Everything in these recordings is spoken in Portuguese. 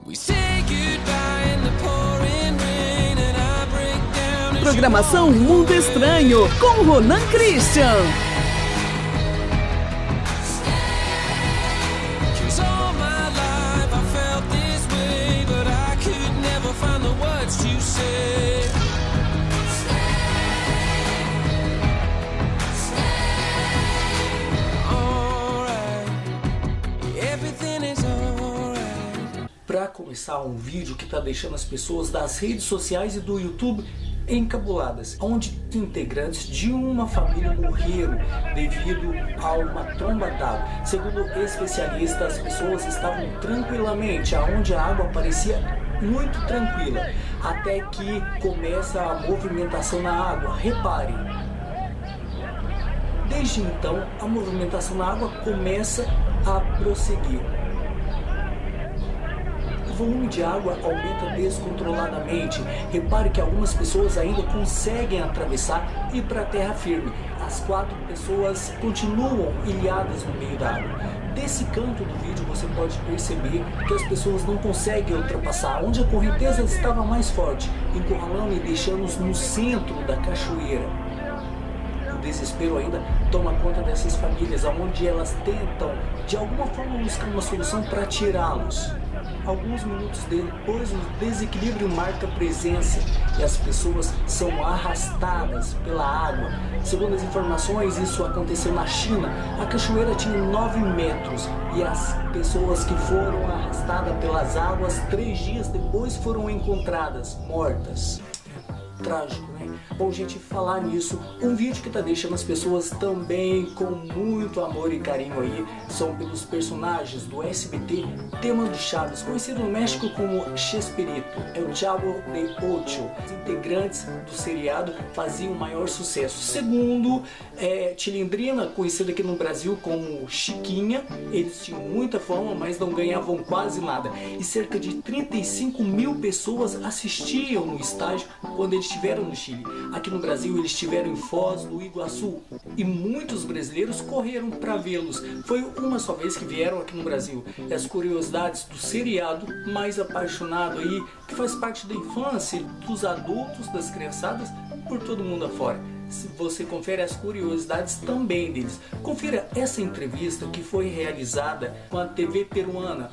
Programação Mundo Estranho com Ronan Christian. Para começar, um vídeo que está deixando as pessoas das redes sociais e do YouTube encabuladas, onde integrantes de uma família morreram devido a uma tromba d'água. Segundo especialistas, as pessoas estavam tranquilamente, aonde a água parecia muito tranquila, até que começa a movimentação na água. Reparem, desde então a movimentação na água começa a prosseguir. O volume de água aumenta descontroladamente. Repare que algumas pessoas ainda conseguem atravessar e ir para a terra firme. As 4 pessoas continuam ilhadas no meio da água. Desse canto do vídeo você pode perceber que as pessoas não conseguem ultrapassar, onde a correnteza estava mais forte, encurralando e deixando-os no centro da cachoeira. O desespero ainda toma conta dessas famílias, onde elas tentam de alguma forma buscar uma solução para tirá-los. Alguns minutos depois, o desequilíbrio marca presença e as pessoas são arrastadas pela água. Segundo as informações, isso aconteceu na China. A cachoeira tinha 9 metros e as pessoas que foram arrastadas pelas águas 3 dias depois foram encontradas mortas. Trágico, né? Bom, gente, falar nisso, um vídeo que tá deixando as pessoas também com muito amor e carinho aí são pelos personagens do SBT Tema de Chaves, conhecido no México como Chespirito, é o Chavo de Ocho. Os integrantes do seriado faziam maior sucesso. Segundo Chilindrina, conhecida aqui no Brasil como Chiquinha, eles tinham muita fama, mas não ganhavam quase nada. E cerca de 35 mil pessoas assistiam no estádio quando eles estiveram no Chile. Aqui no Brasil eles estiveram em Foz do Iguaçu e muitos brasileiros correram para vê-los. Foi uma só vez que vieram aqui no Brasil. E as curiosidades do seriado mais apaixonado aí, que faz parte da infância dos adultos, das criançadas, por todo mundo afora. Se você confere as curiosidades também deles. Confira essa entrevista que foi realizada com a TV peruana,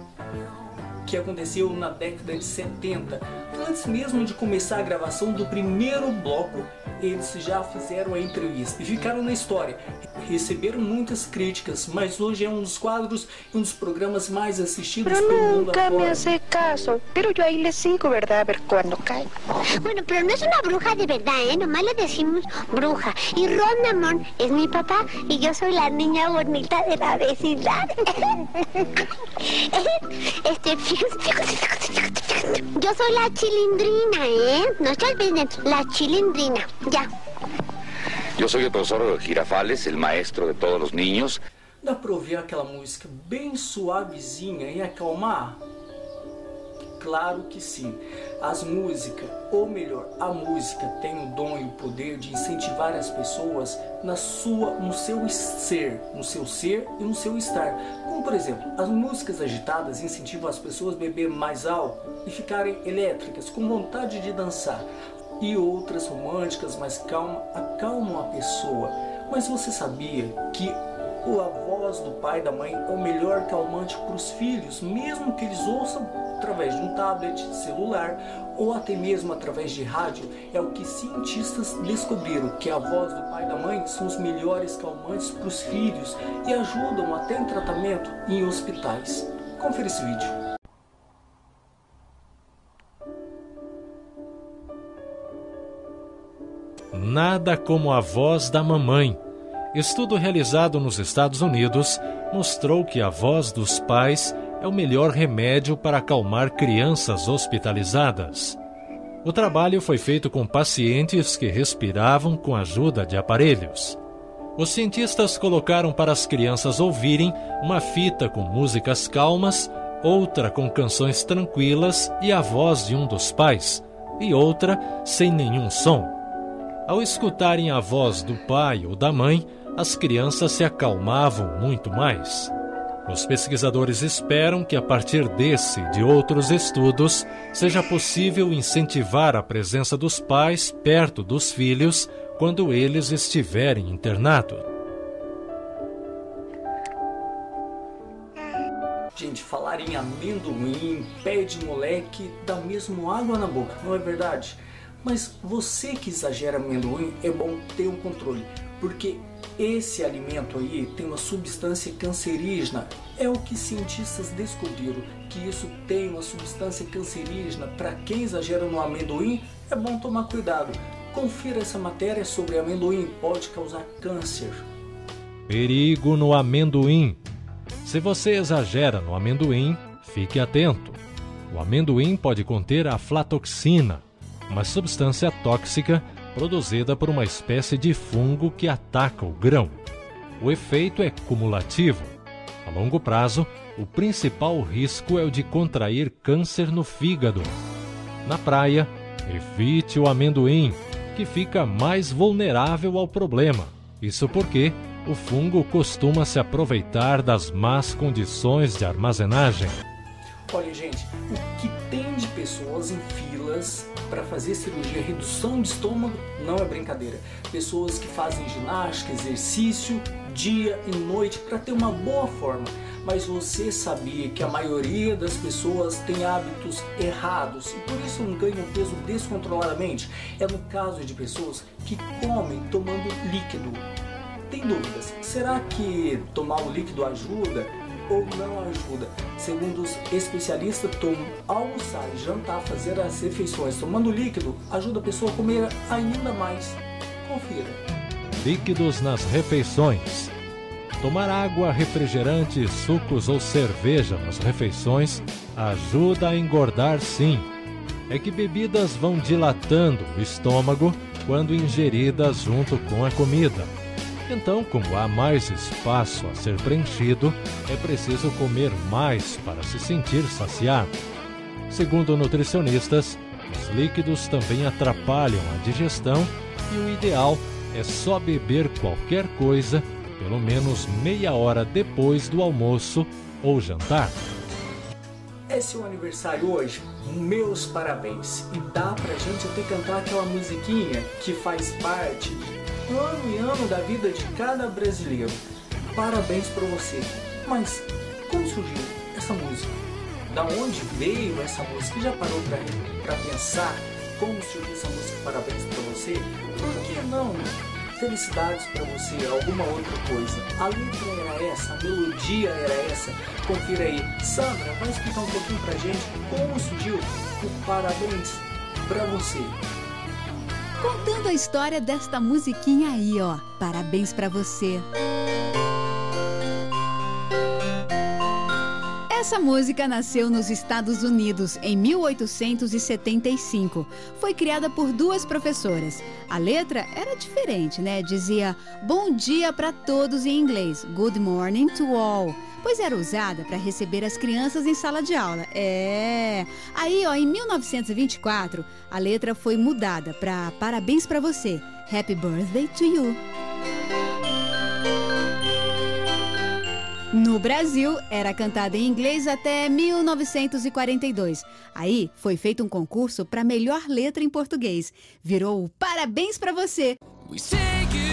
que aconteceu na década de 70. Antes mesmo de começar a gravação do primeiro bloco, eles já fizeram a entrevista e ficaram na história. Receberam muitas críticas, mas hoje é um dos quadros e um dos programas mais assistidos pelo mundo afora. Nunca me hace caso, pero yo ahí le sigo, ¿verdad? A ver cuándo cae. Bueno, pero no es una bruja de verdad, ¿eh? Nomás le decimos bruja. Y Ron Amón es mi papá y yo soy la niña bonita de la vecindad. Yo soy la Chilindrina, ¿eh? No se olviden, la Chilindrina, ya. Yo soy el profesor Girafales, el maestro de todos los niños. Dá pra ouvir aquela música bem suavezinha e acalmar? Claro que sim. As músicas, ou melhor, a música tem o dom e o poder de incentivar as pessoas no seu ser e no seu estar. Como por exemplo, as músicas agitadas incentivam as pessoas a beber mais álcool e ficarem elétricas, com vontade de dançar. E outras românticas, mais calmas, acalmam a pessoa. Mas você sabia que a voz do pai e da mãe é o melhor calmante para os filhos, mesmo que eles ouçam através de um tablet, celular ou até mesmo através de rádio? É o que cientistas descobriram, que a voz do pai e da mãe são os melhores calmantes para os filhos e ajudam até em tratamento em hospitais. Confira esse vídeo. Nada como a voz da mamãe. Estudo realizado nos Estados Unidos mostrou que a voz dos pais é o melhor remédio para acalmar crianças hospitalizadas. O trabalho foi feito com pacientes que respiravam com a ajuda de aparelhos. Os cientistas colocaram para as crianças ouvirem uma fita com músicas calmas, outra com canções tranquilas e a voz de um dos pais, e outra sem nenhum som. Ao escutarem a voz do pai ou da mãe, as crianças se acalmavam muito mais. Os pesquisadores esperam que, a partir desse e de outros estudos, seja possível incentivar a presença dos pais perto dos filhos quando eles estiverem internados. Gente, falar em amendoim, pé de moleque, dá mesmo água na boca, não é verdade? Mas você que exagera amendoim, é bom ter um controle, porque esse alimento aí tem uma substância cancerígena. É o que cientistas descobriram, que isso tem uma substância cancerígena. Para quem exagera no amendoim, é bom tomar cuidado. Confira essa matéria sobre amendoim, pode causar câncer. Perigo no amendoim. Se você exagera no amendoim, fique atento. O amendoim pode conter aflatoxina, uma substância tóxica produzida por uma espécie de fungo que ataca o grão. O efeito é cumulativo. A longo prazo, o principal risco é o de contrair câncer no fígado. Na praia, evite o amendoim, que fica mais vulnerável ao problema. Isso porque o fungo costuma se aproveitar das más condições de armazenagem. Olha, gente, o que tem de pessoas em filas para fazer cirurgia, redução de estômago, não é brincadeira. Pessoas que fazem ginástica, exercício, dia e noite para ter uma boa forma. Mas você sabia que a maioria das pessoas tem hábitos errados e por isso não ganham peso descontroladamente? É no caso de pessoas que comem tomando líquido. Tem dúvidas? Será que tomar o líquido ajuda ou não ajuda? Segundo os especialistas, almoçar e jantar, fazer as refeições tomando líquido, ajuda a pessoa a comer ainda mais. Confira. Líquidos nas refeições. Tomar água, refrigerante, sucos ou cerveja nas refeições ajuda a engordar, sim. É que bebidas vão dilatando o estômago quando ingeridas junto com a comida. Então, como há mais espaço a ser preenchido, é preciso comer mais para se sentir saciado. Segundo nutricionistas, os líquidos também atrapalham a digestão e o ideal é só beber qualquer coisa pelo menos meia hora depois do almoço ou jantar. É seu aniversário hoje? Meus parabéns! E dá pra gente até cantar aquela musiquinha que faz parte ano e ano da vida de cada brasileiro. Parabéns pra você! Mas como surgiu essa música? Da onde veio essa música? Já parou pra pensar como surgiu essa música? Parabéns pra você? Por que não? Felicidades pra você, alguma outra coisa. A letra era essa, a melodia era essa. Confira aí. Sandra, vai explicar um pouquinho pra gente como surgiu o Parabéns pra você. Contando a história desta musiquinha aí, ó. Parabéns pra você. Essa música nasceu nos Estados Unidos em 1875. Foi criada por duas professoras. A letra era diferente, né? Dizia bom dia para todos em inglês, good morning to all, pois era usada para receber as crianças em sala de aula. Aí, ó, em 1924, a letra foi mudada para parabéns para você, happy birthday to you. No Brasil, era cantada em inglês até 1942. Aí, foi feito um concurso para melhor letra em português. Virou o Parabéns pra Você. We say